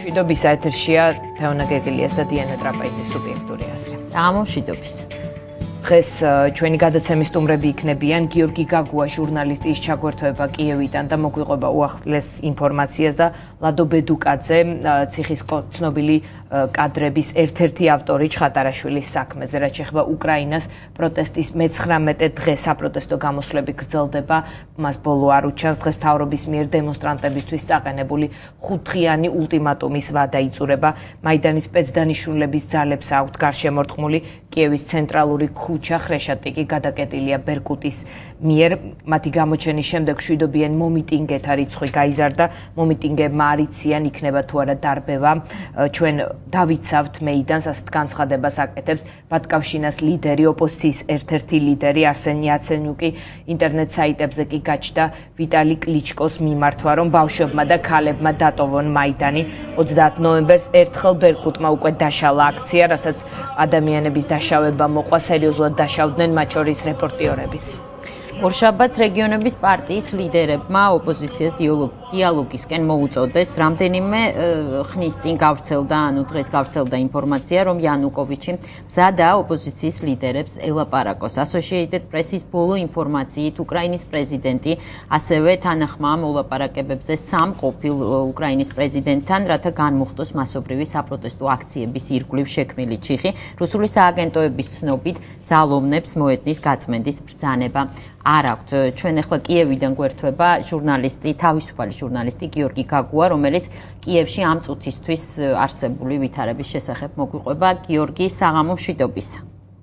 მშვიდობისა ეთერშია თეონა გეგელიას და დიანა ტრაპაიძის სუბიექტური აზრი. მშვიდობის. დღეს ჩვენი გადაცემის სტუმრები იქნებიან გიორგი გაგუა, ჟურნალისტი, ის ჩაგვერთვება კიევიდან და მოგვიყვება უახლეს ინფორმაციას და ლადო ბედუკაძე, ციხის ცნობილი კადრების ერთ-ერთი ავტორი ჩხატარაშვილის საქმეზე, რაც შეეხება უკრაინას პროტესტის მე-19 დღე საპროტესტო გამოსვლები გრძელდება, მას ბოლო არ უჩანს. დღეს მთავრობის მიერ დემონსტრანტებისთვის წაყენებული 5-დღიანი ულტიმატუმის ვადა იწურება. მაიდანის სპეცდანიშნულების ძალებს აქვთ გარშემორტყმული კიევის ცენტრალური ქუჩა ხრეშატიკი გადაკეტილია ბერკუტის მიერ. მათი გამოჩენის შემდეგ მშვიდობიან მომიტინგეთა რიცხვი გაიზარდა. მომიტინგებმა არ იციან იქნება თუ არა დარბევა. ჩვენ დავიცავთ მეიდანს, ასეთ განცხადებას აკეთებს ბატკავშირის ლიდერი, ოპოზიციის ერთ-ერთი ლიდერი არსენ იაცენიუკი. ინტერნეტ საიტებზე კი გაჩნდა ვიტალი კლიჩკოს მიმართვა, რომ ბავშვებმა და ქალებმა დატოვონ მაიდანი. 30 ნოემბერს ერთხელ ბერკუტმა უკვე დაშალა აქცია, რასაც ადამიანების დაშავება მოყვა, სერიოზულად დაშავდნენ, მათ შორის რეპორტიორებიც. ორშაბათს რეგიონების პარტიის ლიდერებმა ოპოზიციას დიალოგისკენ მოუწოდეს. რამდენიმე ხნის წინ გავრცელდა, დღეს გავრცელდა ინფორმაცია, რომ იანუკოვიჩი მზადა ოპოზიციის ლიდერებს ელაპარაკოს. Associated Press-ის ბოლო ინფორმაციით, უკრაინის პრეზიდენტი ასევე თანახმაა მოლაპარაკებებზე სამ ყოფილ უკრაინის პრეზიდენტთან, რათა განმუხტოს მასობრივი საპროტესტო აქციების ირგვლივ შექმნილი ჩიხი. რუსული სააგენტოების ცნობით, ძალოვნებს მოედნის გაწმენდის ბრძანება არ აქვთ. ჩვენ ახლა კიევიდან გვერდება ჟურნალისტი, თავისუფალი ჟურნალისტი გიორგი გაგუა, რომელიც კიევში ამ წუთისთვის არსებული ვითარების შესახებ მოგვიყვება. გიორგი, საღამო მშვიდობისა.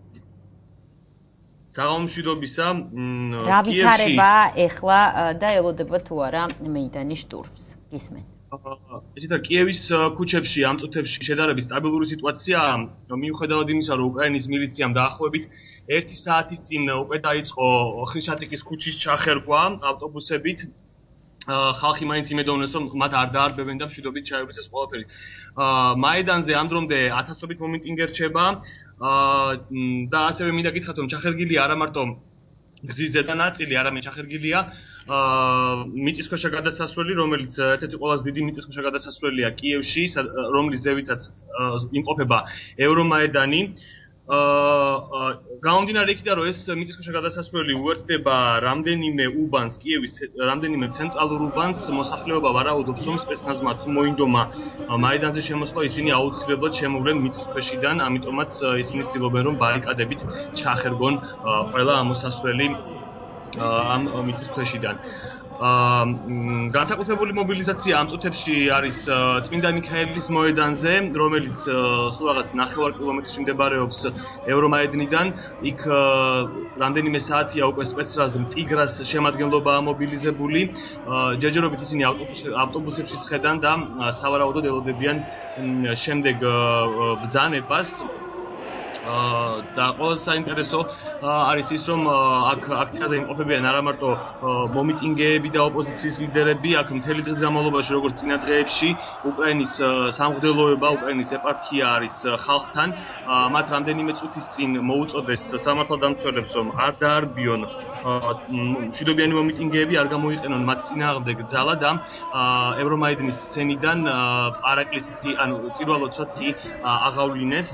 საღამო მშვიდობისა. რა ვითარებაა ახლა და ელოდება თუ არა მეიდანის შტურმს? გისმენთ. ესეთა კიევის ქუჩებში ამ წუთებში შედარებით სტაბილური სიტუაციაა, მიუხედავად იმისა, რომ უკრაინის მილიციამ დაახლოებით 1 საათის წინ უკვე დაიწყო ხრიშატიკის ქუჩის ჩახერგვა ავტობუსებით. ხალხი მაინც იმედოვნებს, რომ მათ არ დაარბევენ და მშვიდობით ჩაივლის ეს ყველაფერი. მაიდანზე ამ დრომდე ათასობით მომიტინგე რჩება და ასევე მინდა გითხრათ, რომ ჩახერგილია არა მარტო გზის ზედა ნაწილი, არამედ ჩახერგილია მიწისქვეშა გადასასვლელი, რომელიც ერთ-ერთი ყველაზე დიდი მიწისქვეშა გადასასვლელია კიევში, რომლის ზევითაც იმყოფება ევრომაიდანი. გამომდინარე იქიდან, რომ ეს მიწისქვეშა გადასასვლელი უერთდება რამდენიმე უბანს, კიევის რამდენიმე ცენტრალურ უბანს, მოსახლეობა ვარაუდობს, რომ სპეცნაზმა თუ მოინდომა მაიდანზე შემოსვლა, ისინი აუცილებლად შემოვლენ მიწისქვეშიდან, ამიტომაც ისინი ცდილობენ, რომ ბარიკადებით ჩახერგონ ყველა ამოსასვლელი ამ მიწისქვეშიდან. განსაკუთრებული მობილიზაცია ამ წუთებში არის წმინდა მიქაელის მოედანზე, რომელიც სულ რაღაც 9 კილომეტრში მდებარეობს ევრომაიდნიდან. იქ რამდენიმე საათია უკვე სპეცრაზ ტიგრას შემადგენლობაა მობილიზებული. ჯერჯერობით ისინი ავტობუსებში სხედან და სავარაუდოდ ელოდებიან შემდეგ ბრძანებას. და ყველაზე საინტერესო არის ის, რომ აქ აქციაზე იმყოფებიან არა მარტო მომიტინგეები და ოპოზიციის ლიდერები, აქ მთელი დღის განმავლობაში, როგორც წინა დღეებში, უკრაინის სამღვდელოება, უკრაინის ეპარქია არის ხალხთან. მათ რამდენიმე წუთის წინ მოუწოდეს სამართალდამცველებს, რომ არ დაარბიონ მშვიდობიანი მომიტინგეები, არ გამოიყენონ მათ წინააღმდეგ ძალა და ევრომაიდნის სცენიდან არაკლისიც კი, ანუ წირვალოცვაც კი აღავლინეს.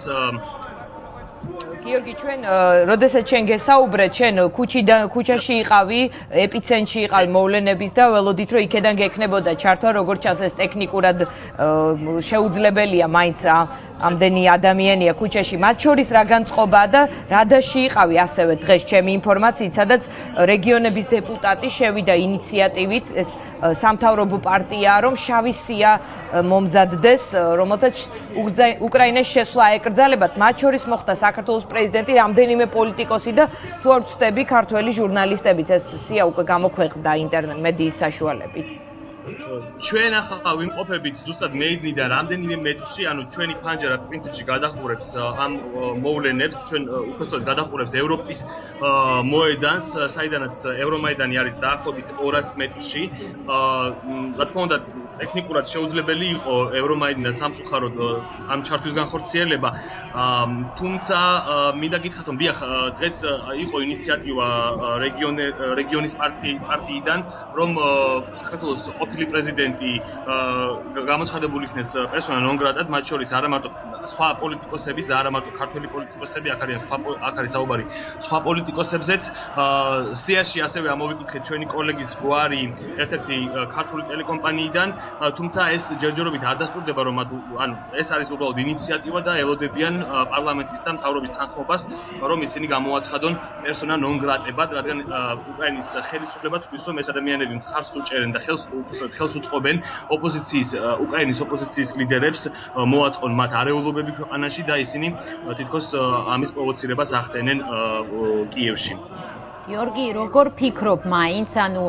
გიორგი, ჩვენ როდესაც ჩვენ გესაუბრეთ, ჩვენ ქუჩაში იყავი, ეპიცენტრში იყავი მოვლენების და ველოდით, რომ იქედან გექნებოდა ჩართვა, როგორც ჩანს ეს ტექნიკურად შეუძლებელია, მაინც ამდენი ადამიანია ქუჩაში, მათ შორის რა განწყობაა და რა დაში იყავი ასევე დღეს ჩემი ინფორმაციით, სადაც რეგიონების დეპუტატი შევიდა ინიციატივით, ეს სამთავრობო პარტიაა, რომ შავი სია მომზადდეს, რომელთაც უკრაინას შესვლა ეკრძალებათ, მათ შორის მოხდა საქართველოს პრეზიდენტი, რამდენიმე პოლიტიკოსი და თუ არ ვცდები, ქართველი ჟურნალისტებიც, ეს სია უკვე გამოქვეყნდა ინტერნეტ მედიის საშუალებით. ჩვენ ახლა ვიმყოფებით ზუსტად მეიდნიდან რამდენიმე მეტრში, ანუ ჩვენი ფანჯარა პრინციპში გადახურებს ამ მოვლენებს, ჩვენ უბრალოდ გადახურებს ევროპის მოედანს, საიდანაც ევრომაიდანი არის დაახლოებით 200 მეტრში. რა თქმა უნდა, ტექნიკურად შეუძლებელი იყო ევრომაიდნიდან სამწუხაროდ ამ ჩართვის განხორციელება, თუმცა მინდა გითხრათ, რომ დიახ, დღეს იყო ინიციატივა რეგიონის პარტიიდან, რომ საქართველოს ყოფილი პრეზიდენტი გამოცხადებული იქნეს პერსონა ნონ გრატად, მათ შორის არა მარტო სხვა პოლიტიკოსების და არა მარტო ქართველი პოლიტიკოსები, აქ არის საუბარი სხვა პოლიტიკოსებზეც. სიაში ასევე ამოვიკითხეთ ჩვენი კოლეგის გვარი ერთ-ერთი ქართული ტელეკომპანიიდან, თუმცა ეს ჯერჯერობით არ დასტურდება, რომ ეს არის უბრალოდ ინიციატივა და ელოდებიან პარლამენტის და მთავრობის თანხმობას, რომ ისინი გამოაცხადონ პერსონა ნონ გრატებად, რადგან უკრაინის ხელისუფლება თვლის, რომ ეს ადამიანები მხარს უჭერენ და ხელს უწყობენ უკრაინის ოპოზიციის ლიდერებს, მოაწყონ მათ არეულობები ქვეყანაში და ისინი თითქოს ამის პროვოცირებას ახდენენ კიევში. გიორგი, როგორ ფიქრობ მაინც,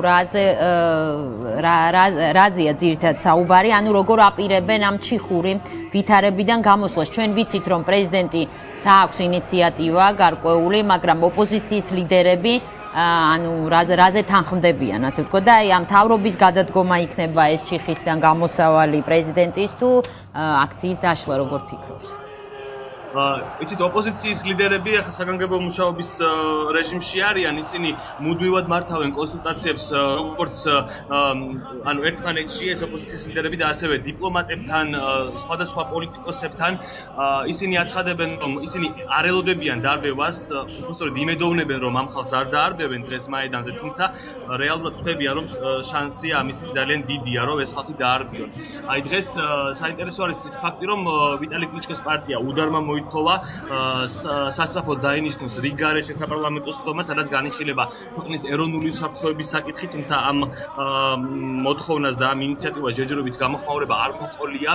რაზეა ძირითადად საუბარი, როგორ აპირებენ ამ ჩიხური ვითარებიდან გამოსვლას? ჩვენ ვიცით, რომ პრეზიდენტს აქვს ინიციატივა გარკვეული, მაგრამ ოპოზიციის ლიდერები რაზე თანხმდებიან, ასე ვთქვა და ამ მთავრობის გადადგომა იქნება ეს ჩიხისგან გამოსავალი პრეზიდენტის თუ აქციის დაშლა, როგორ ფიქრობს? იცით, ოპოზიციის ლიდერები ახლა საგანგებო მუშაობის რეჟიმში არიან, ისინი მუდმივად მართავენ კონსულტაციებს როგორც ერთმანეთში ეს ოპოზიციის ლიდერები და ასევე დიპლომატებთან, სხვადასხვა პოლიტიკოსებთან. ისინი აცხადებენ, რომ ისინი არ ელოდებიან დარბევას, უბრალოდ იმედოვნებენ, რომ ამ ხალხს არ დაარბევენ დღეს მაიდანზე, თუმცა რეალურად ხვდებიან, რომ შანსი ამისი ძალიან დიდია, რომ ეს ხალხი დაარბიონ. აი დღეს საინტერესო არის ის ფაქტი, რომ ვიტალი კლიჩკოს პარტია უდარმა მოითხოვა სასწრაფოდ დაინიშნოს რიგარეშე საპარლამენტო სხდომა, სადაც განიხილება ქვეყნის ეროვნული უსაფრთხოების საკითხი, თუმცა ამ მოთხოვნას და ამ ინიციატივას ჯერჯერობით გამოხმაურება არ მოყოლია.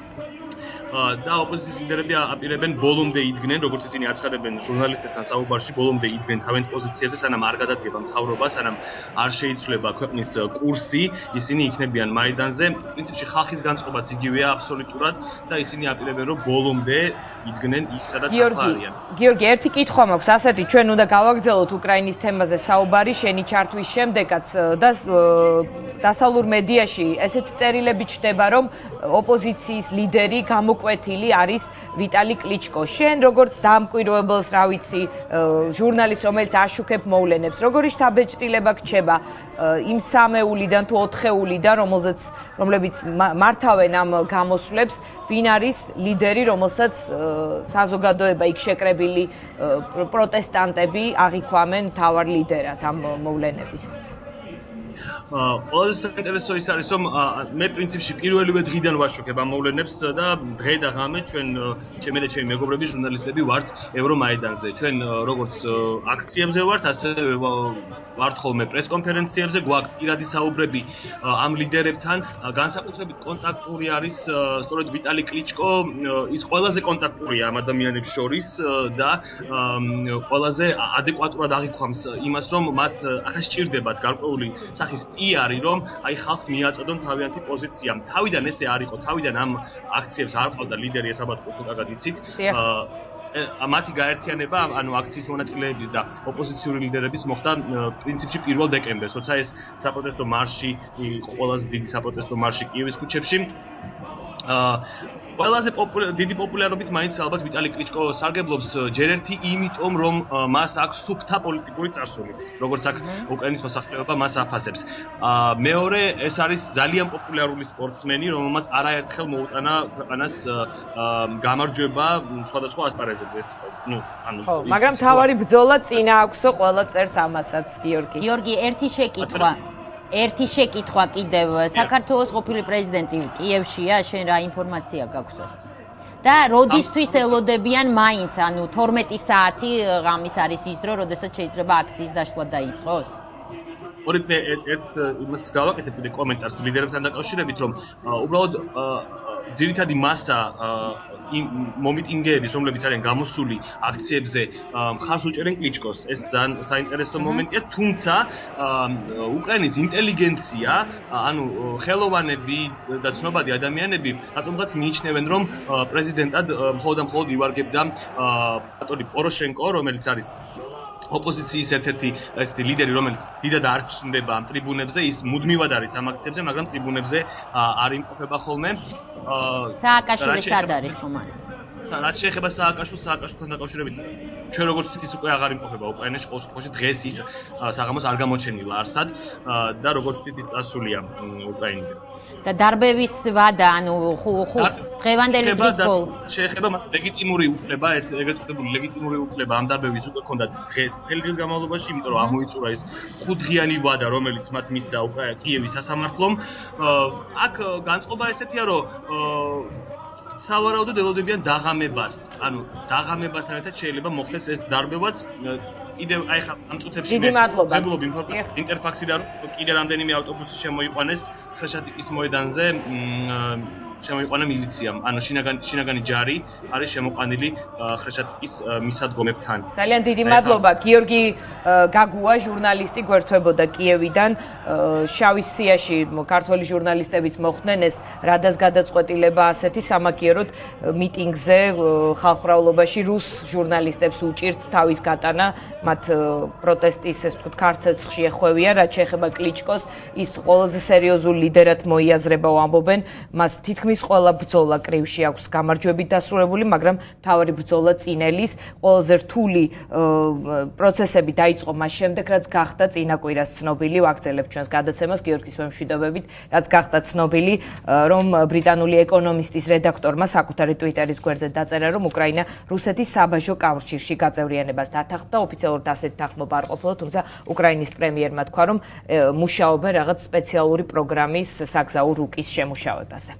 და ოპოზიციის ლიდერები აპირებენ ბოლომდე იდგნენ, როგორც ისინი აცხადებენ ჟურნალისტებთან საუბარში, ბოლომდე იდგნენ თავიანთ პოზიციებზე, სანამ არ გადადგება მთავრობა, სანამ არ შეიცვლება ქვეყნის კურსი, ისინი იქნებიან მაიდანზე. პრინციპში ხალხის განწყობაც იგივეა აბსოლუტურად და ისინი აპირებენ, რომ ბოლომდე იდგნენ იქ, სადაც ახლა არიან. გიორგი, ერთი კითხვა მაქვს, ასეთი, ჩვენ უნდა გავაგრძელოთ უკრაინის თემაზე საუბარი შენი ჩართვის შემდეგაც და დასავლურ მედიაში ესეთი წერილები ჩნდება, რომ ოპოზიციის ლიდერი გამოკვეთილი არის ვიტალი კლიჩკო. შენ როგორც დამკვირვებელს, რა ვიცი, ჟურნალისტს, რომელიც აშუქებ მოვლენებს, როგორი შთაბეჭდილება გრჩება იმ სამეულიდან თუ ოთხეულიდან, რომლებიც მართავენ ამ გამოსვლებს, ვინ არის ლიდერი, რომელსაც საზოგადოება იქ შეკრებილი პროტესტანტები აღიქვამენ მთავარ ლიდერად ამ მოვლენების? ყველაზე საინტერესო ის არის, რომ მე პრინციპში პირველივე დღიდან ვაშუქებ ამ მოვლენებს და დღე და ღამე ჩემი და ჩემი მეგობრები ჟურნალისტები ვართ ევრომაიდანზე. ჩვენ როგორც აქციებზე ვართ, ასევე ვართ ხოლმე პრესკონფერენციებზე, გვაქვს პირადი საუბრები ამ ლიდერებთან. განსაკუთრებით კონტაქტური არის სწორედ ვიტალი კლიჩკო, ის ყველაზე კონტაქტურია ამ ადამიანებს შორის და ყველაზე ადეკვატურად აღიქვამს იმას, რომ მათ ახლა სჭირდებათ გარკვეული სახის პიარი, რომ აი ხალხს მიაწოდონ თავიანთი პოზიცია. თავიდან ესე არ იყო, თავიდან ამ აქციებს არ ყავდა ლიდერი, ეს ალბათ უკაგად იცით. მათი გაერთიანება, აქციის მონაწილეების და ოპოზიციური ლიდერების მოხდა პრინციპში 1 დეკემბერს, როცა ეს საპროტესტო მარში იყო, ყველაზე დიდი საპროტესტო მარში კიევის ქუჩებში. ყველაზე დიდი პოპულარობით მაინც ალბათ ვიტალი კლიჩკო სარგებლობს ჯერ ერთი იმიტომ, რომ მას აქვს სუფთა პოლიტიკური წარსული, როგორც აქ უკრაინის მოსახლეობა მას აფასებს. მეორე, ეს არის ძალიან პოპულარული სპორტსმენი, რომელმაც არაერთხელ მოუტანა ქვეყანას გამარჯვება სხვადასხვა ასპარეზებზე. მაგრამ თავარი ბრძოლა წინა აქვსო, ყველა წერს ამასაც, გიორგი. გიორგი, ერთი შეკითხვა კიდევ, საქართველოს ყოფილი პრეზიდენტი კიევშია, შენ რა ინფორმაცია გაქვს? და როდისთვის ელოდებიან მაინც, 12 საათი ღამის არის ის დრო, როდესაც შეიძლება აქციის დაშლა დაიწყოს? ორით მე იმას გავაკეთებ კიდე კომენტარს ლიდერებთან დაკავშირებით, რომ უბრალოდ ძირითადი მასა მომიტინგეების, რომლებიც არიან გამოსული აქციებზე, მხარს უჭერენ კლიჩკოს. ეს ძალიან საინტერესო მომენტია, თუმცა უკრაინის ინტელიგენცია, ხელოვანები და ცნობადი ადამიანები რატომღაც მიიჩნევენ, რომ პრეზიდენტად მხოლოდ ივარგებდა პატრონი პოროშენკო, რომელიც არის ოპოზიციის ერთ-ერთი ლიდერი, რომელიც დიდად არ ჩნდება ამ ტრიბუნებზე, ის მუდმივად არის ამ აქციებზე, მაგრამ ტრიბუნებზე არ იმყოფება ხოლმე. სააკაშვილი სად არის ხომ არის? რაც შეეხება სააკაშვილთან დაკავშირებით ჩვენ როგორც ვთქვით ის უკვე აღარ იმყოფება უკრაინაში ყოველ შემთხვევაში დღეს ის საღამოს არ გამოჩენილა არსად და როგორც ვთქვით ის წასულია უკრაინიდან და დარბევის ვადა ანუ დღევანდელი დღის ბოლო შეეხება ლეგიტიმური უფლება ეს ეგრეთ წოდებული ლეგიტიმური უფლება ამ დარბევის უკვე ჰქონდათ დღეს მთელი დღის განმავლობაში იმიტომ რომ ამოიწურა ეს 5 დღიანი ვადა რომელიც მათ მისცა კიევის სასამართლომ აქ განწყობა ესეთია რომ სავარაუდოდ ელოდებიან დაღამებას ანუ დაღამებასთან ერთად შეიძლება მოხდეს ეს დარბევაც კიდევ აი ხა ამ წუთებში დიდი მადლობა ინტერფაქსიდან კიდე რამდენიმე ავტობუსი შემოიყვანეს ხეშატიკის მოედანზე შემოიყვანა მილიციამ ანუ შინაგანი ჯარი არის შემოყვანილი ხეშატიკის მისადგომებთან ძალიან დიდი მადლობა გიორგი გაგუა ჟურნალისტი გვერდთვებოდა კიევიდან შავის სიაში ქართველი ჟურნალისტებიც მოხვდნენ ეს რადას გადაწყვეტილება ასეთი სამაგიეროდ მიტინგზე ხალხმრავლობაში რუს ჟურნალისტებს უჭირთ თავის გატანა მათ პროტესტის ეს ვთქვათ ქარცეცხლში ეხვევიან რაც შეეხება კლიჩკოს ის ყველაზე სერიოზულ ლიდერად მოიაზრება ამბობენ მას თითქმის ყველა ბრძოლა კრივში აქვს გამარჯვებით დასრულებული მაგრამ თავარი ბრძოლა წინელის ყველაზე რთული პროცესები დაიწყო მას შემდეგ რაც გახდა წინა კვირას ცნობილი ვაგრძელებ ჩვენს გადაცემას გიორგის მშვიდობებით რაც გახდა ცნობილი რომ ბრიტანული ეკონომისტის რედაქტორმა საკუთარი ტვიტერის გვერდზე დაწერა რომ უკრაინა რუსეთის საბაჟო კავშირში გაწევრიანებას დათანხმდა ოფიციალურად ასეთი თანხმობა არ ყოფილა თუმცა უკრაინის პრემიერმა თქვა რომ მუშაობენ რაღაც სპეციალური პროგრამის საგზაო რუკის შემუშავებაზე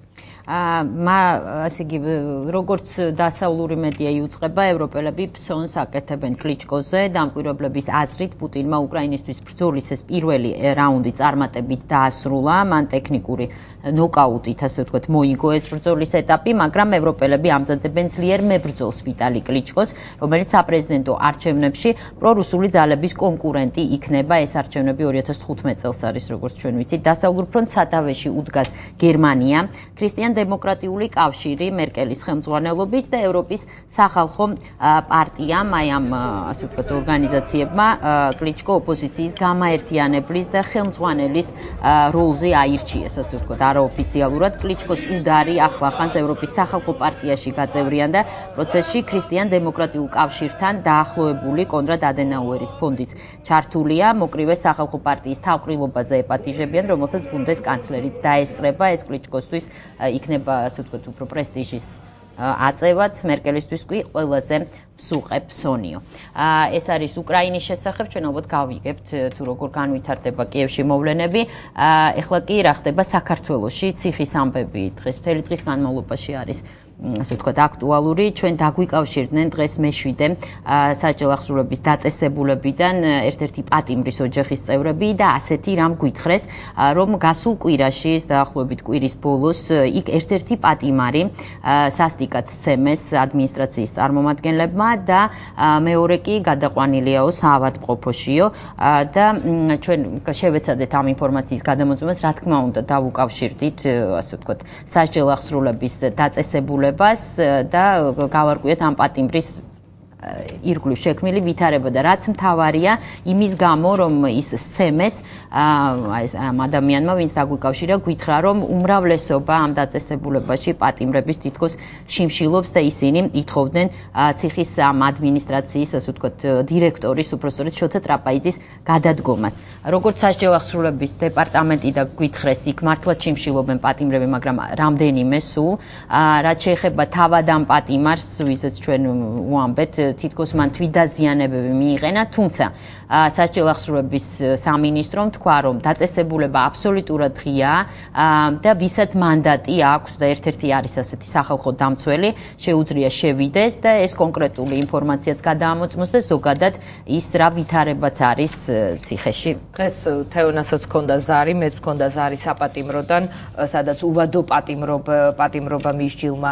ასე იგი როგორც დასავლური მედია იუწყება ევროპელები ფსონს აკეთებენ კლიჩკოზე დამკვირვებლების აზრით პუტინმა უკრაინისთვის ბრძოლის ეს პირველი რაუნდი წარმატებით დაასრულა მან ტექნიკური ნოკაუტით ასე ვთქვათ მოიგო ეს ბრძოლის ეტაპი მაგრამ ევროპელები ამზადებენ ძლიერ მებრძოლს ვიტალი კლიჩკოს რომელიც საპრეზიდენტო არჩევნებში პრორუსული ძალების კონკურენტი იქნება ეს არჩევნები 2015 წელს არის როგორც ჩვენ ვიცით დასავლურ ფრონტს სათავეში უდგას გერმანია ქრისტიან დემოკრატიული კავშირი მერკელის ხელმძღვანელობით და ევროპის სახალხო პარტიამ აი ამ ასე ვთქვათ ორგანიზაციებმა კლიჩკო ოპოზიციის გამაერთიანებლის და ხელმძღვანელის როლზე აირჩიეს ასე ვთქვათ არაოფიციალურად კლიჩკოს უდარი ახლახანს ევროპის სახალხო პარტიაში გაწევრიანდა პროცესში ქრისტიან დემოკრატიულ კავშირთან დაახლოებული კონრად ადენაუერის ფონდის ჩართულია მოკრივე სახალხო პარტიის თავყრილობაზე ეპატიჟებიან რომელსაც ბუნდესკანცლერიც დაესწრება ეს კლიჩკოსთვის იქნება ასე ვთქვათ უფრო პრესტიჟის აწევაც მერკელისთვის კი ყველაზე მსუყე ფსონიო. ეს არის უკრაინის შესახებ ჩვენ ალბათ გავიგებთ თუ როგორ განვითარდება კიევში მოვლენები. ეხლა კი რა ხდება საქართველოში ციხის ამბები დღეს მთელი დღის განმავლობაში არის ასე ვთქვათ აქტუალური ჩვენ დაგვიკავშირდნენ დღეს მე-7 საჯარო აღსრულების დაწესებულებიდან ერთ-ერთი პატიმრის ოჯახის წევრები და ასეთი რამ გითხრეს რომ გასულ კვირაში დაახლოებით კვირის ბოლოს იქ ერთ-ერთი პატიმარი სასტიკად სცემეს ადმინისტრაციის წარმომადგენლებმა და მეორე კი გადაყვანილიაო საავადმყოფოშიო და ჩვენ შევეცადეთ ამ ინფორმაციის გადამოწმებას რა თქმა უნდა დავუკავშირდით ასე ვთქვათ საჯარო აღსრულების დაწესებულებას და გავარკვიეთ ამ პატიმრის ირგვლივ შექმნილი ვითარება და რაც მთავარია იმის გამო რომ ის სცემეს ამ ადამიანმა ვინც დაგვიკავშირა გითხრა რომ უმრავლესობა ამ დაწესებულებაში პატიმრების თითქოს შიმშილობს და ისინი ითხოვდნენ ციხის ამ ადმინისტრაციის ასე ვთქვათ დირექტორის უпростоრეთ შოთა ტრაპაიძის გადადგომას როგორც საჯარო აღსრულების დეპარტამენტი და გითხრეს იქ მართლაც შიმშილობენ პატიმრები მაგრამ რამდენიმე სულ რაც შეეხება თავად ამ პატიმარს ვისაც ჩვენ უამბეთ თითქოს მან თვითდაზიანებები მიიღენა, თუმცა საჯარო აღსრულების სამინისტრომ თქვა, რომ დაწესებულება აბსოლუტურად ღიაა და ვისაც მანდატი აქვს და ერთ-ერთი არის ასეთი სახალხო დამცველი, შეუძლია შევიდეს და ეს კონკრეტული ინფორმაციაც გადაამოწმოს და ზოგადად ის რა ვითარებაც არის ციხეში. დღეს თეონასაც ჰქონდა ზარი, მეც ჰქონდა ზარი საპატიმროდან, სადაც უვადო პატიმრობა მისჯილმა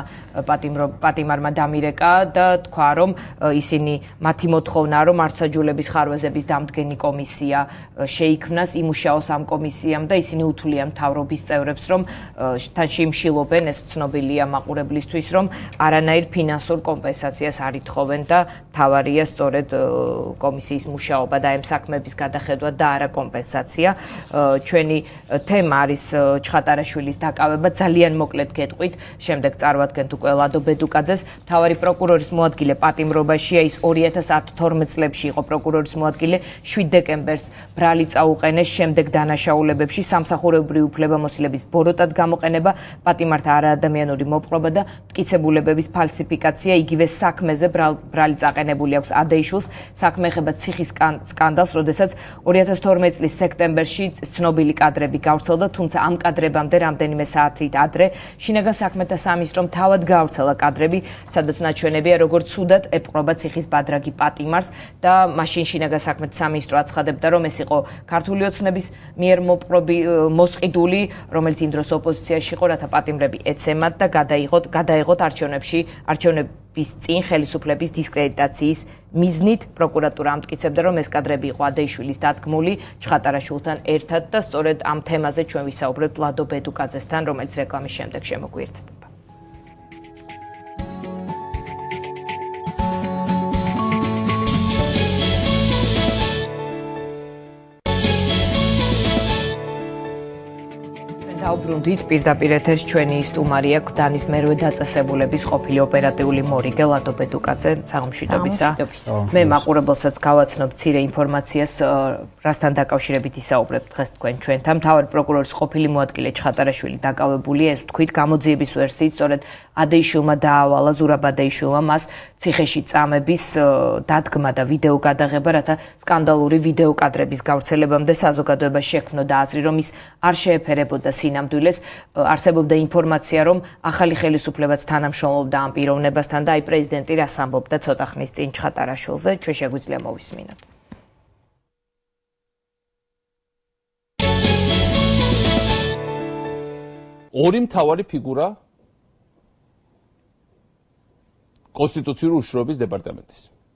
პატიმარმა დამირეკა და თქვა, რომ ისინი მათი მოთხოვნა რომ მართლმსაჯულების ხარვეზების დამდგენი კომისია შეიქმნას, იმუშაოს ამ კომისიამ და ისინი უთვლიან მთავრობის წევრებს, რომ თან შეიმშილობენ, ეს ცნობილია მაყურებლისთვის, რომ არანაირ ფინანსურ კომპენსაციას არ ითხოვენ და მთავარია სწორედ კომისიის მუშაობა და ამ საქმეების გადახედვა და არა კომპენსაცია. ჩვენი თემა არის ჩხატარაშვილის დაკავება, ძალიან მოკლედ გეტყვით, შემდეგ წარვადგენთ უკვე ლადო ბედუკაძეს. მთავარი პროკურორის მოადგილე პატიმრობაშია, ის 2010-12 წლებში იყო პროკურორის მოადგილე, 7 დეკემბერს ბრალი წაუყენეს, შემდეგ დანაშაულებებში სამსახურებრივი უფლებამოსილების ბოროტად გამოყენება, პატიმართა არაადამიანური მოპყრობა და მტკიცებულებების ფალსიფიკაცია, იგივე საქმეზე ბრალი წაყენებული აქვს ადეიშვილს, საქმე ეხება ციხის სკანდალს, როდესაც 2012 წლის სექტემბერში ცნობილი კადრები გავრცელდა, თუმცა ამ კადრებამდე რამდენიმე საათით ადრე შინაგან საქმეთა სამინისტრომ თავად გავრცელა კადრები, სადაც ნაჩვენებია, როგორც ცუდად ეპყრობა ციხის ბადრაგი პატიმარს და მაშინ შინაგან საქმეთა სამინისტრო აცხადებდა, რომ ეს იყო ქართული ოცნების მიერ მოსყიდული, რომელიც იმ დროს ოპოზიციაში იყო, რათა პატიმრები ეცემათ და გადაიღოთ არჩევნების წინ ხელისუფლების დისკრედიტაციის მიზნით. პროკურატურა ამტკიცებდა, რომ ეს კადრები იყო ადეიშვილის დადგმული ჩხატარაშვილთან ერთად და სწორედ ამ თემაზე ჩვენ ვისაუბრებთ ლადო ბედუკაძესთან, რომელიც რეკლამის შემდეგ შემოგვიერთდება. დავბრუნდით პირდაპირ ეთერში ჩვენი სტუმარია გვდანის მერვე დაწესებულების ყოფილი ოპერატიული მორიგე ლადო ბედუკაძე. საღამოშიდობისა. მე მაყურებელსაც გავაცნობ მცირე ინფორმაციას, რასთან დაკავშირებით ისაუბრებთ დღეს ჩვენთან. მთავარი პროკურორის ყოფილი მოადგილე ჩხატარაშვილი დაკავებულია, ეს ვთქვით, გამოძიების ვერსიით, სწორედ ადეიშვილმა დაავალა, ზურაბ ადეიშვილმა მას ციხეში წამების დადგმა და ვიდეო გადაღება, რათა სკანდალური ვიდეო კადრების გავრცელებამდე საზოგადოებას შექმნოდა აზრი, რომ ის არ შეეფერებოდა სინამდვილეს. არსებობდა ინფორმაცია, რომ ახალი ხელისუფლებაც თანამშრომლობდა ამ პიროვნებასთან და აი პრეზიდენტი რას ამბობდა ცოტა ხნის წინ ჩხატარაშვილზე, ჩვენ შეგვიძლია მოვისმინოთ. ორი მთავარი ფიგურა კონსტიტუციური უშუალობის დეპარტამენტის.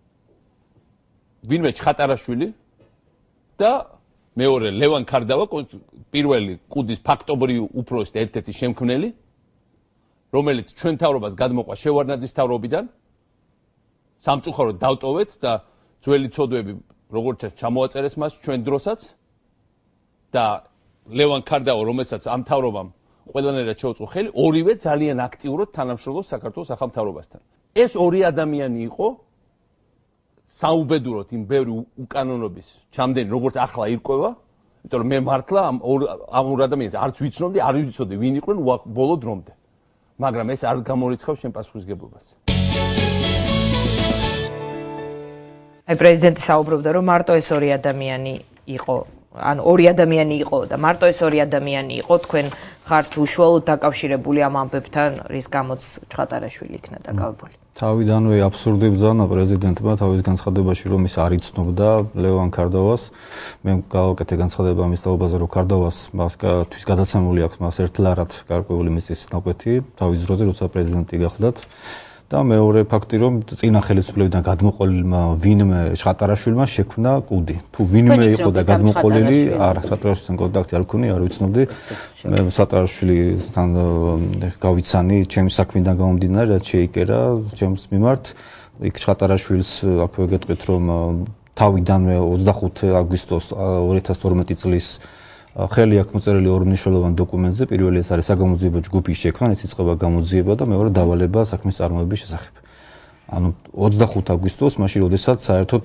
ვინმე ჩხატარაშვილი და მეორე ლევან ქარდავა, პირველი კუდის ფაქტობრივი უფროსი და ერთ-ერთი შემქმნელი, რომელიც ჩვენ მთავრობას გადმოყვა შევარდნაძის მთავრობიდან, სამწუხაროდ დავტოვეთ და ძველი ცოდვები როგორც ჩამოაწერეს მას ჩვენ დროსაც და ლევან ქარდავა, რომელსაც ამ მთავრობამ ყველანაირად შეუწყო ხელი, ორივე ძალიან აქტიურად თანამშრომლობს საქართველოს ახალმთავრობასთან. ეს ორი ადამიანი იყო საუბედუროდ იმ ბევრი უკანონობის ჩამდენი, როგორც ახლა ირკვევა, იმიტომ რომ მე მართლა ამ ორ ადამიანს არც ვიცნობდი, არ ვიცოდი ვინ იყვნენ ბოლო დრომდე. მაგრამ ეს არ გამორიცხავს შენ პასუხისგებლობას. აი პრეზიდენტი საუბრობდა, რომ მარტო ეს ორი ადამიანი იყო, ან ორი ადამიანი იყო და მარტო ეს ორი ადამიანი იყო, თქვენ ხართ უშუალოდ დაკავშირებული ამ ამბებთან, რის გამოც ჩხატარაშვილი იქნა დაკავებული. თავიდანვე აბსურდი ბრძანა პრეზიდენტმა თავის განცხადებაში, რომ ის არ იცნობდა ლევან ქარდავას. მე გავაკეთე განცხადება მის თაობაზე, რომ ქარდავას მასთვის გადაცემული აქვს მას ერთლარად გარკვეული მისთვის ნაკვეთი თავის დროზე, როცა პრეზიდენტი გახდათ. და მეორე ფაქტი, რომ წინა ხელისუფლებიდან გადმოყოლილმა ვინმე ჩხატარაშვილმა შექმნა კუდი. თუ ვინმე იყო და გადმოყოლილი, არა, ჩხატარაშვილთან კონტაქტი არ მქონია, არ ვიცნობდი. მე ჩხატარაშვილთან გავიცანი ჩემი საქმიდან გამომდინარე, რაც შეიკერა ჩემს მიმართ. იქ ჩხატარაშვილს აქვე გეტყვით, რომ თავიდანვე 25 აგვისტოს 2012 წლის ხელი აქვს მოწერილი ორ მნიშვნელოვან დოკუმენტზე. პირველი ეს არის საგამოძიებო ჯგუფის შექმნა, ის იწყება გამოძიება და მეორე დავალება საქმის წარმოების შესახებ. ანუ 25 აგვისტოს, მაშინ როდესაც საერთოდ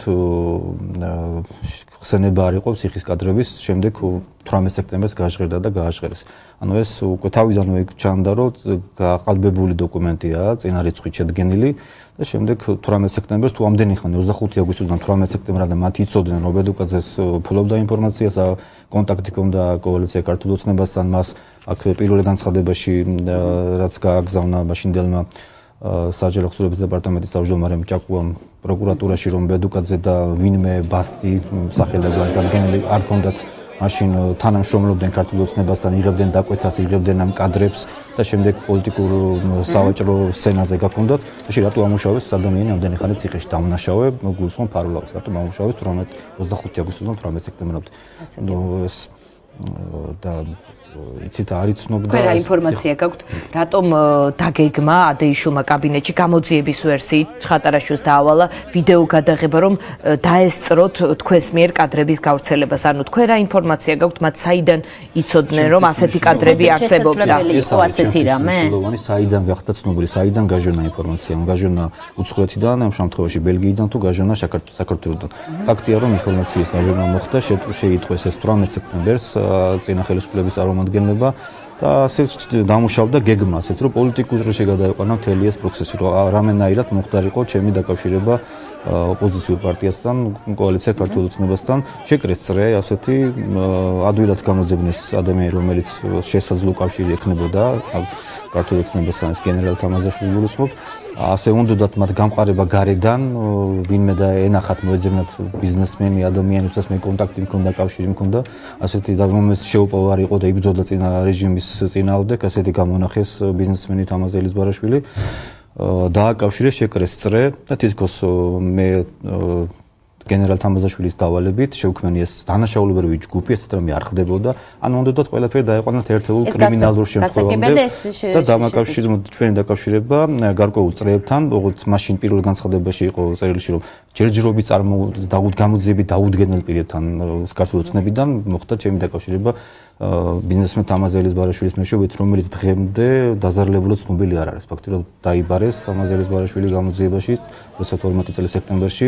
ხსენება არ იყო ციხის კადრების, შემდეგ 18 სექტემბერს გაჟღერდა და გააჟღერეს. ანუ ეს უკვე თავიდანვე ჩანდა, რომ გაყალბებული დოკუმენტია, წინა რიცხვით შედგენილი და შემდეგ 18 სექტემბერს თუ ამდენი ხანი 25 აგვისტოდან 18 სექტემბრამდე მათ იცოდნენ, რომ ბედუკაძეს ფლობდა ინფორმაციას, კონტაქტი ჰქონდა კოალიცია ქართულ ოცნებასთან, მას აქ პირველ განცხადებაში რაც გააგზავნა მაშინდელმა საჯარო ხსოვნების დეპარტამენტის თავმჯდომარემ ჭაკუამ პროკურატურაში, რომ ბედუკაძე და ვინმე ბასტი სახელდაგანთანგენელი არ ჰქონდათ მაშინ თანამშრომლობდნენ ქართულ ოცნებასთან, იღებდნენ დაკვეთას, იღებდნენ ამ კადრებს და შემდეგ პოლიტიკურ სავაჭრო სცენაზე გაქონდათ. მაშინ რატო ამუშავეს ადამიანი ამდენი ხანი ციხეში დამნაშავე გულსხმ ფარულავს, რატო ამუშავეს 25 აგვისტოდან 18 სექტემბრამდე. და იცით არ იცნობ და რა ინფორმაცია გაქვთ რატომ დაგეგმა ადეიშულმა კაბინეტში გამოძიების ვერსიით ჩხატარაშვილს დაავალა ვიდეო გადაღება რომ დაესწროთ თქვენს მიერ კადრების გავრცელებას ანუ თქვენ რა ინფორმაცია გაქვთ მათ საიდან იცოდნენ რომ ასეთი კადრები არსებობდა იყო ასეთი რამე საიდან გახდა ცნობილი საიდან გაჟონა ინფორმაცია გაჟონა უცხოეთიდან ამ შემთხვევაში ბელგიიდან თუ გაჟონა საქართველოსთან ფაქტია რომ ინფორმაციის გაჟონა მოხდა შეიტყვეს ეს 18 სექტემბერს წინა ხელისუფლების წარმომადგენლობა და ასეც დამუშავდა გეგმა ასეც რომ პოლიტიკურში გადაეყვანა მთელი ეს პროცესი რომ რამენაირად მოხდარიყო ჩემი დაკავშირება ოპოზიციურ პარტიასთან კოალიცია ქართულ ოცნებასთან შეკრეს წრე ასეთი ადვილად გამოძებნეს ადამიანი რომელიც შესაძლო კავშირი ექნებოდა ქართულ ოცნებასთან ეს გენერალ თამაზაშვილის გულისხმობ ასე უნდათ მათ გამყარება გარედან ვინმე და ენახათ მოეძებნათ ბიზნესმენი ადამიანი თუსაც მე კონტაქტი მქონდა კავშირი მქონდა ასეთი და მომეს შეუპოვარი იყო და იბრძოდა წინა რეჟიმის წინააღმდეგ ასეთი გამონახეს ბიზნესმენი თამაზელის ბარაშვილი დააკავშირეს შეკრეს წრე და თითქოს მე გენერალ თამაზაშვილის დავალებით შევქმნი ეს დანაშაულებრივი ჯგუფი ესეთ რომ არ ხდებოდა ანუ უნდათ ყველაფერი დაეყვანათ ერთეულ კრიმინალურ შემთხვევამდე და დამაკავშირებთ ჩვენი დაკავშირება გარკვეულ წრეებთან როგორც მაშინ პირველ განცხადებაში იყო წერილში რომ ჯერჯერობით გამოძიებით დაუდგენელ პირებთან ქართულ ოცნებიდან მოხდა ჩემი დაკავშირება ბიზნესმენ თამაზელის ბარაშვილის მეშვეობით რომელიც დღემდე დაზარალებული ცნობილი არ არის ფაქტი რომ დაიბარეს თამაზელის ბარაშვილი გამოძიებაში 12 წლის სექტემბერში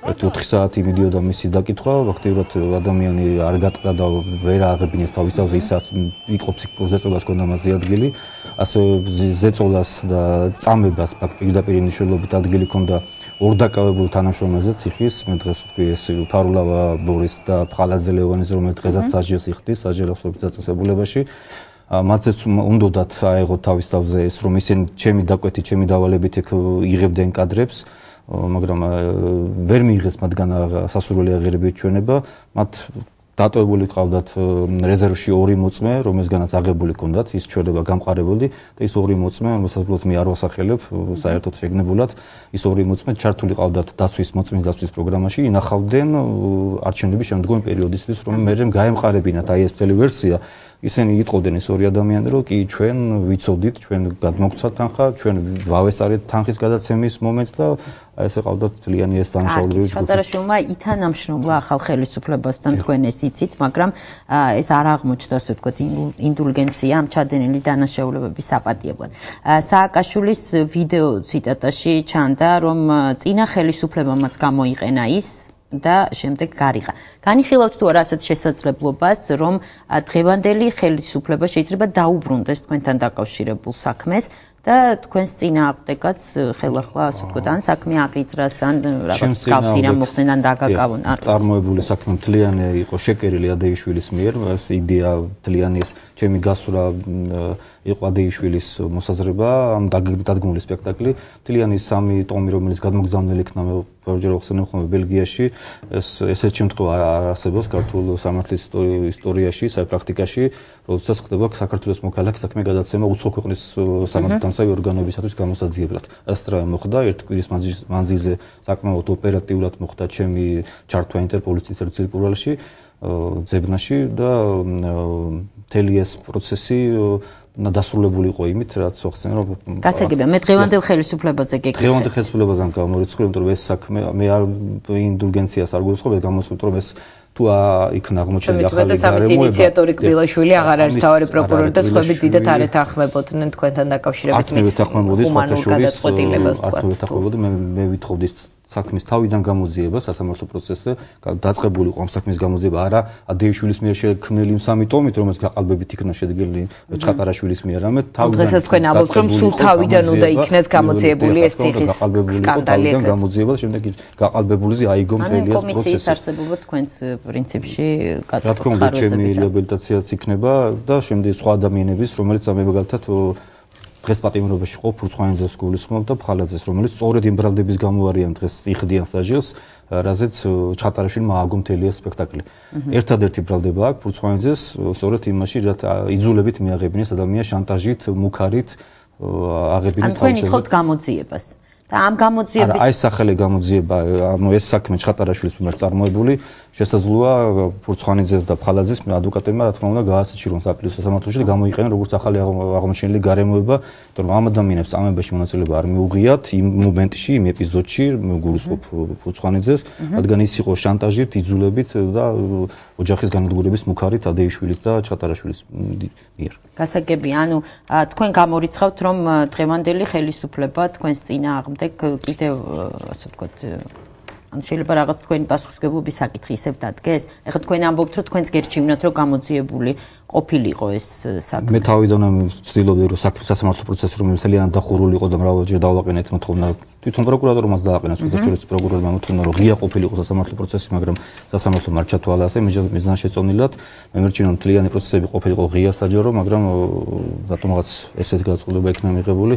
4 საათი მიდიოდა მისი დაკითხვა ფაქტიურად ადამიანი არ გატყდა და ვერ აღებინეს თავის თავზე ისაც იყო ფსიქიკურ ზეწოლას ქონდა მასზე ადგილი ასე ზეწოლას და წამებას პირდაპირ მნიშვნელობით ადგილი ქონდა ორ დაკავებულ თანამშრომელზე ციხის მე დღეს ვთქვი ეს ფარულავა ბორის და ფხალაძე ლევანის რომელიც დღესაც საჯელს იხდის საჯელოს დაწესებულებაში მათაც უნდათ აეღოთ თავის თავზე ეს რომ ისინი ჩემი დაკვეთით ჩემი დავალებით იღებდნენ კადრებს მაგრამ ვერ მიიღეს მათგან სასურველი აღიარებითი ჩვენება მათ დატოვებული ყავდათ რეზერვში ორი მოწმე რომელსგანაც აღებული ჰქონდათ ის ჩვენება გამყარებული და ის ორი მოწმე რომელსაც მე არ ვასახელებ საერთოდ შეგნებულად ის ორი მოწმე ჩართული ყავდათ დაცვის მოწმის დაცვის პროგრამაში ინახავდნენ არჩევნების შემდგომი პერიოდისთვის რომ მე გაემყარებინათ აი ეს მთელი ვერსია ისინი იტყოდნენ ეს ორი ადამიანი რომ კი ჩვენ ვიცოდით ჩვენ გადმოგცათ თანხა ჩვენ ვავესწარეთ თანხის გადაცემის მომენტს და ეს ეყავდათ თლიანი ეს თანაშაულებრივი ჯგუფი. ჩატარაშვილმა ითანამშრომლა ახალ ხელისუფლებასთან თქვენ ეს იცით, მაგრამ ეს არ აღმოჩნდა ასე ვთქვათ ინდულგენცია ამ ჩადენილი დანაშაულებების საპატიებლად. სააკაშვილის ვიდეო ციტატაში ჩანდა რომ წინა ხელისუფლებამაც გამოიყენა ის და შემდეგ გარიყა. განიხილავთ თუ არა ასეთ შესაძლებლობას, რომ დღევანდელი ხელისუფლება შეიძლება დაუბრუნდეს თქვენთან დაკავშირებულ საქმეს და თქვენს წინააღმდეგაც ხელახლა ასე ვთქვათ, ან საქმე აღიძრას, ან რაღაც გავსი რამ მოხდნენ, ან დაგაკავონ. წარმოებული საქმე მთლიანი იყო შეკერილი ადეიშვილის მიერ, ეს იდეა მთლიანი ეს ჩემი გასვლა იყო ადეიშვილის მოსაზრება, ამ დადგმული სპექტაკლი, მთლიანი სამი ტომი, რომელიც გადმოგზავნილი იქნა ბევრჯერ ხსენებ ხოლმე ბელგიაში, ესეთ შემთხვევა არ არსებობს ქართულ სამართლის ისტორიაში, პრაქტიკაში, როდესაც ხდება საქართველოს მოქალაქის საქმე გადაცემა უცხო ქვეყნის სამართალდამცავი ორგანოებისათვის გამოსაძიებლად. ასეთ რამე მოხდა ერთ კვირის მანძილზე საკმაოდ ოპერატიულად მოხდა ჩემი ჩართვა ინტერპოლის წინსაძიებელ პურვალში, ძებნაში და მთელი ეს პროცესი დასრულებული იყო იმით, რაც ხსენ რომ გასაგებია, მე დღევანდელ ხელისუფლებაზე გეკითხე. დღევანდელ ხელისუფლებაზე გამორიცხული, იმიტომ რომ ეს საქმე მე არ ინდულგენციას არ გულისხმობ, გამოსვით რომ ეს თუ იქნა აღმოჩენილი ახალი გარემოება. ინიციატორი კბილაშვილი აღარ არის თავარი პროკურორი და სხვები დიდად არ ეთანხმებოდნენ თქვენთან დაკავშირებით მის ჰუმანურ გადაწყვეტილებას. არც მე ვეთანხმებოდი, მე ვითხოვდი საქმის თავიდან გამოძიებას სასამართლო პროცესზე დაწყებული იყო ამ საქმის გამოძიება არა ადეიშვილის მიერ შექმნილი სამი ტომით რომელიც გაყალბებით იქნა შედგენილი ჩხატარაშვილის მიერ რამე თავიდან დღესაც თქვენ ამბობთ რომ სულ თავიდან უნდა იქნეს გამოძიებული ეს ციხის სკანდალი თავიდან გამოძიება და შემდეგ გაყალბებულიზე აიგო მთელი ეს პროცესი კომისიის არსებობა თქვენს პრინციპში რა თქმა უნდა ჩემი რეაბილიტაციაც იქნება და შემდეგ სხვა ადამიანების რომელიც ამ მაგალითად დღეს პატიმრობაში ხო ფურცხვანიძეს გულისხმობ და ფხალაძეს, რომელიც სწორედ იმ ბრალდების გამო არიან დღეს იხდიან საჯელს, რაზეც ჩატარაშვილმა ააგო მთელი სპექტაკლი. ერთადერთი ბრალდება აქვს ფურცხვანიძეს, სწორედ იმაში, რაც იძულებით მიაღებინეს ადამიანს შანტაჟით, მუქარით აღებინეს თქვენ ითხოვთ გამოძიებას. და ამ გამოძიების აი სახელი გამოძიება, ანუ ეს საქმე ჩხატარაშვილის მიმართ წარმოებული, შესაძლოა ფურცხვანიძეს და ფხალაძის ადვოკატებმა, რა თქმა უნდა, გაასაჩირონ საპილოტო სასამართლოში და გამოიყენონ როგორც ახალი აღმოჩენილი გარემოება, იმიტომ რომ ამ ადამიანებს წამებაში მონაწილეობა არ მიუღიათ იმ მომენტში, იმ ეპიზოდში, გულისხმობ ფურცხვანიძეს, რადგან ის იყო შანტაჟით, იძულებით და ოჯახის განადგურების მუქარით ადეიშვილის და ჩხატარაშვილის მიერ. გასაგები, ანუ თქვენ გამორიცხავთ, რომ დღევანდელი ხელისუფლება თქვენს წინააღმდეგ კიდევ ასე ვთქვათ, ანუ შეიძლება რაღაც თქვენი პასუხისმგებლობის საკითხი ისევ დადგეს. ეხლა თქვენ ამბობთ, რომ თქვენს გერჩივნათ, რომ გამოძიებული ყოფილიყო ეს საქმე. მე თავიდანვე ვცდილობდი, რომ სასამართლო პროცესი რომელიც ძალიან დახურული იყო და მრავალჯერ დავაყენეთ მოთხოვნა თვითონ პროკურატორმაც დააყენეს, უდაშრელის პროკურორმა მოთხოვნა, რომ ღია ყოფილიყო სასამართლო პროცესი, მაგრამ სასამართლომ არ ჩათვალა ასე მიზანშეწონილად. მე მერჩინო მთლიანი პროცესები ყოფილიყო ღია საჯარო, მაგრამ რატომღაც ესეთი გადაწყვეტილება იქნა მიღებული.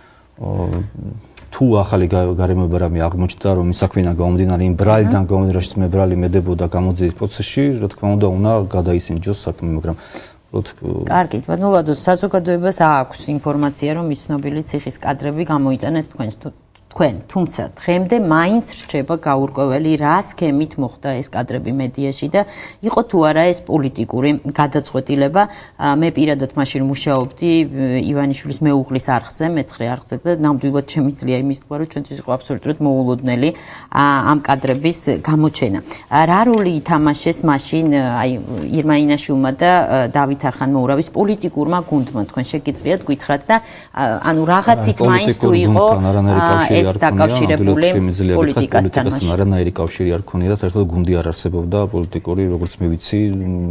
თუ ახალი გარემოება რამე აღმოჩნდა, რომ ის საქმიდან გამომდინარე, იმ ბრალიდან გამომდინარე, რასაც მე ბრალი მედებოდა გამოძიების პროცესში, რა თქმა უნდა გადაისინჯოს საქმე, მაგრამ კარგით, ბატონო, საზოგადოებას აქვს ინფორმაცია, რომ ის ცნობილი ციხის კადრები გამოიტანეთ თქვენ, თუმცა დღემდე მაინც რჩება გაურკვეველი, რა სქემით მოხდა ეს კადრები მედიაში და იყო თუ არა ეს პოლიტიკური გადაწყვეტილება. მე პირადად მაშინ მუშაობდი ივანიშვილის მეუღლის არხზე, მეცხრე არხზე და ნამდვილად შემიძლია იმის თქვა, რომ ჩვენთვის იყო აბსოლუტურად მოულოდნელი ამ კადრების გამოჩენა. რა როლი ითამაშეს მაშინ აი ირმა ინაშვილმა და დავით არხანმოურავის პოლიტიკურმა გუნდმა, თქვენ შეგიძლიათ გითხრათ და ანუ რაღაცით მაინც თუ იყო ეს დაკავშირებული პოლიტიკასთან მაშინ არანაირი კავშირი არ ქონია და საერთოდ გუნდი არ არსებობდა პოლიტიკური, როგორც მე ვიცი,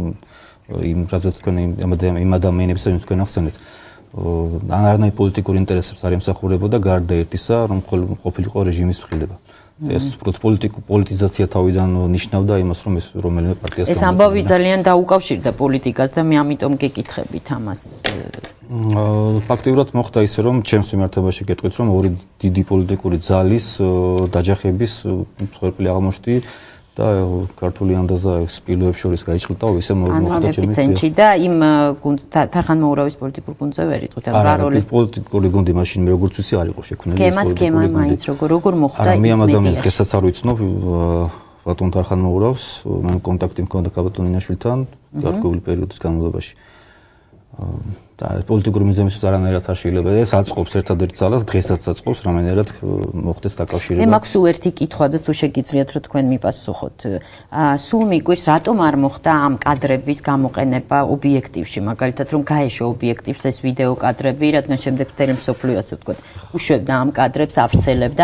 იმ რაზეც თქვენ იმ ადამიანებს ვინც თქვენ ახსენეთ. არანაირი პოლიტიკური ინტერესებს არ ემსახურებოდა გარდა ერთისა, რომ ყოფილიყო რეჟიმის მხრილება. ეს პოლიტიზაცია თავიდან ნიშნავდა იმას, რომ ეს რომელიმე პარტიას ეს ამბავი ძალიან დაუკავშირდა პოლიტიკას და მე ამიტომ გეკითხებით ამას. ფაქტიურად მოხდა ისე, რომ ჩემს მიმართებაში გეტყვით, რომ ორი დიდი პოლიტიკური ძალის დაჯახების მსხვერპლი აღმოჩნდი და ქართული ანდაზა სპილოებს შორის გაიჭრდა, ისე მოხდა ჩემს ეპიცენტრში და იმ თარხანმოურავის პოლიტიკურ გუნდზე ვერ იწვით ამ რა როლი. პოლიტიკური გუნდი მაშინ მე როგორც ვიცი არ იყო შექმნილი. სქემა მაინც როგორ მოხდა ის მე ადამიანს დღესაც არ ვიცნობ ბატონ თარხანმოურავს, მე კონტაქტი მქონდა ბატონ ინაშვილთან გარკვეული პერიოდის განმავლობაში. და პოლიტიკური მიზეზებით არანაირად არ შეიძლება ეს აწყობს ერთადერთ ძალას, დღესაც აწყობს რომელნაირად მოხდეს დაკავშირება. მე მაქვს სულ ერთი კითხვა და თუ შეგიძლიათ რომ თქვენ მიპასუხოთ. სულ მიგვირს რატომ არ მოხდა ამ კადრების გამოყენება ობიექტივში, მაგალითად რომ გაეშვა ობიექტივს ეს ვიდეო კადრები, რადგან შემდეგ მთელი მსოფლიო ასე ვთქვათ, უშვებდა ამ კადრებს, ავრცელებდა.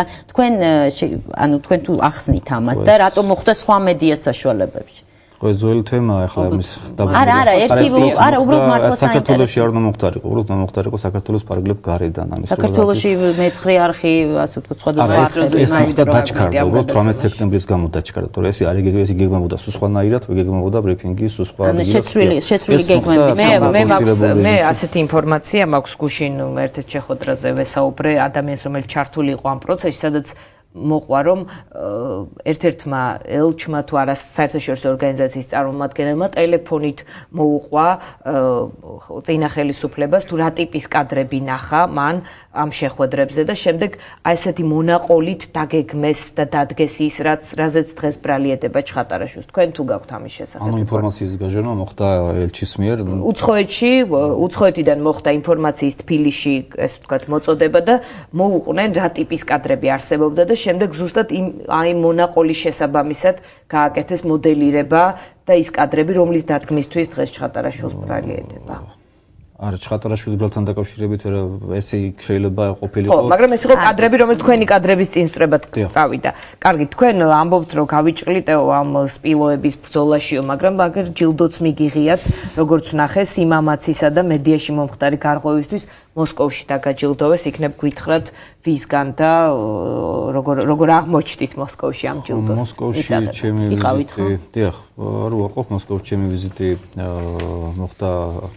თქვენ თუ ახსნით ამას და რატომ მოხდა სხვა მედია საშუალებებში? ძველი თემაა ახლა ამის არა, უბრალოდ მართლა საქართველოში არ უნდა მოხდარიყო, უბრალოდ უნდა მოხდარიყო საქართველოს პარაგლებ გარედან ამის. საქართველოში მეცხრე არხი, ასე ვთქვათ, სხვადასხვა არხები დაჩქარდა, უბრალოდ 18 სექტემბრის გამო დაჩქარდა, თორე ეს არ იგეგმებოდა სუსხვანაირად, იგეგმებოდა ბრიფინგი სუსხვა. შეცვლილი გეგმების მე ასეთი ინფორმაცია მაქვს გუშინ ერთ-ერთ შეხვედრაზე ვესაუბრე ადამიანს, რომელიც ჩართული იყო ამ პროცესში, სადაც მოყვა რომ ერთ-ერთმა ელჩმა თუ არა საერთაშორისო ორგანიზაციის წარმომადგენელმა ტელეფონით მოუყვა წინა ხელისუფლებას თუ რა ტიპის კადრები ნახა მან ამ შეხვედრებზე და შემდეგ აი ესეთი მონაყოლით დაგეგმეს და დადგეს ის რაზეც დღეს ბრალი ედება ჩხატარაშვილს. თქვენ თუ გაქვთ ამის შესახებ? ანუ ინფორმაციის გაჟერმა მოხდა ელჩის მიერ უცხოეთიდან მოხდა ინფორმაციის თბილისში ესე ვთქვათ მოწოდება და მოუყვნენ რა ტიპის კადრები არსებობდა და შემდეგ ზუსტად აი მონაყოლის შესაბამისად გააკეთეს მოდელირება და ის კადრები, რომლის დადგმისთვის დღეს ჩხატარაშვილს ბრალი ედება. არა, ჩხატარაშვილის ბრალთან დაკავშირებით ესე შეიძლება ყოფილიყო. ხო, მაგრამ ეს იყო კადრები, რომელიც თქვენი კადრების წინსწრებად წავიდა. კარგი, თქვენ ამბობთ, რომ გავიჭყლიტეო ამ სპილოების ბრძოლაშიო, მაგრამ მაგერ ჯილდოც მიგიღიათ, როგორც ნახეს იმამაცისა და მედიაში მომხდარი გარღვევისთვის მოსკოვში დაგაჯილდოვეს, იქნებ გვითხრათ ვისგან და როგორ აღმოჩნდით მოსკოვში ამ ჯილდოს. მოსკოვში ჩემი ვიზიტი, დიახ, არ ვაყოფ მოსკოვში ჩემი ვიზიტი მოხდა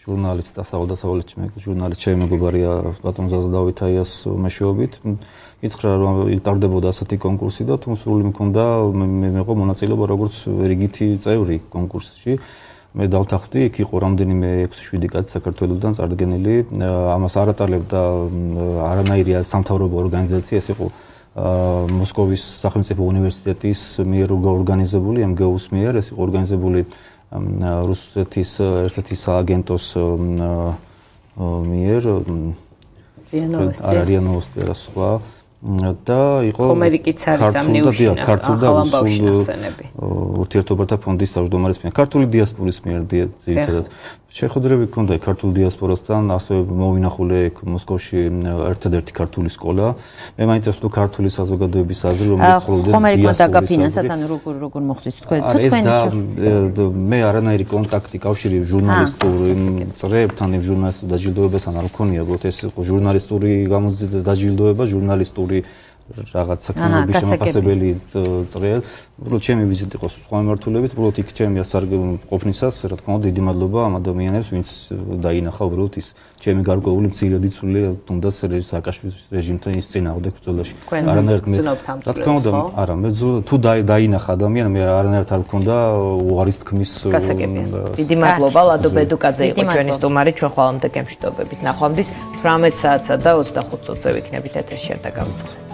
ჟურნალისტ დასავლეთში მე ჟურნალისტ ჩემი მეგობარია ბატონ ზაზა დავითაიას მეშვეობით ითხრა რომ იტარდებოდა ასეთი კონკურსი და თუ სრული მქონდა მე მეყო მონაწილეობა როგორც რიგითი წევრი კონკურსში მე დავთანხმდი იქ იყო რამდენიმე 6-7 კაცი საქართველოსდან წარდგენილი ამას არ ატარებდა არანაირი სამთავრობო ორგანიზაცია ეს იყო მოსკოვის სახელმწიფო უნივერსიტეტის მიერ ორგანიზებული MGU-ს მიერ ეს იყო ორგანიზებული რუსეთის ერთ-ერთი სააგენტოს მიერ რია ნოვოსტი რა სხვა და იყო ქართულ და ურთიერთობათა ფონდის თავმჯდომარის მიერ ქართული დიასპორის მიერ ძირითადად შეხვედრები ჰქონდა ქართულ დიასპორასთან ასევე მოვინახულე მოსკოვში ერთადერთი ქართული სკოლა მე მაინტერესებდა ქართული საზოგადოების აზრი რომელიც ცხოვრობდა ხომერიკმა დაგაფინანსათ ანუ როგორ მოხდით თქვენ მე არანაირი კონტაქტი კავშირი ჟურნალისტურ წრეებთან იმ ჟურნალისტურ დაჯილდოებასთან არ მქონია უბრალოდ ეს იყო ჟურნალისტური დაჯილდოება ჟურნალისტური რაღაც საქმეების შემოყალიბებელი წრე. უბრალოდ ჩემი ვიზიტი იყო სხვა მიმართულებით, უბრალოდ იქ ჩემი ყოფნისას, რა თქმა უნდა, დიდი მადლობა ამ ადამიანებს, ვინც დაინახა უბრალოდ ის ჩემი გარკვეული მცირედი წვლილი, თუნდაც სააკაშვილის რეჟიმთან ის წინააღმდეგ ბრძოლაში. არანაირად მე რა თქმა უნდა, არა, მე თუ დაინახა ადამიანი, მე არანაირად არ მქონდა უარის თქმის გასაგებია. დიდი მადლობა ლადო ბედუკაძე იყო ჩვენი სტუმარი, ჩვენ ხვალამდე გემშვიდობებით. ნახვამდის 18 საათსა და 25 წუთზე ვიქნებით ეთერში და გავიწყდით.